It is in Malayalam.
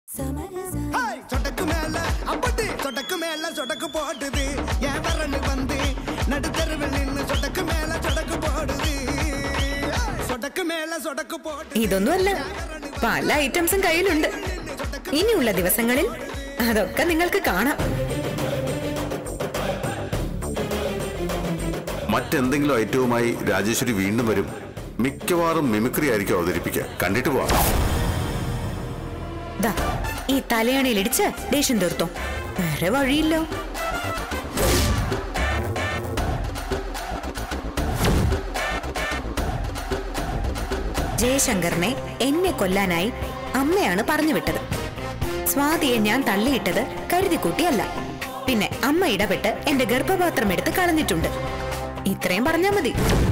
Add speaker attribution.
Speaker 1: ഇതൊന്നുമല്ല, പല ഐറ്റംസും കയ്യിലുണ്ട്. ഇനിയുള്ള ദിവസങ്ങളിൽ അതൊക്കെ നിങ്ങൾക്ക് കാണാം.
Speaker 2: മറ്റെന്തെങ്കിലും ഐറ്റവുമായി രാജേശ്വരി വീണ്ടും വരും. മിക്കവാറും മിമിക്രി ആയിരിക്കും അവതരിപ്പിക്കുക. കണ്ടിട്ട് പോവാം.
Speaker 1: ഈ തലയണയിലിടിച്ച് ദേഷ്യം തീർത്തോ, വേറെ വഴിയില്ലോ. ജയശങ്കറിനെ എന്നെ കൊല്ലാനായി അമ്മയാണ് പറഞ്ഞു വിട്ടത്. സ്വാതിയെ ഞാൻ തള്ളിയിട്ടത് കരുതിക്കൂട്ടിയല്ല. പിന്നെ അമ്മ ഇടപെട്ട് എന്റെ ഗർഭപാത്രം എടുത്ത് കളഞ്ഞിട്ടുണ്ട്. ഇത്രയും പറഞ്ഞാൽ മതി.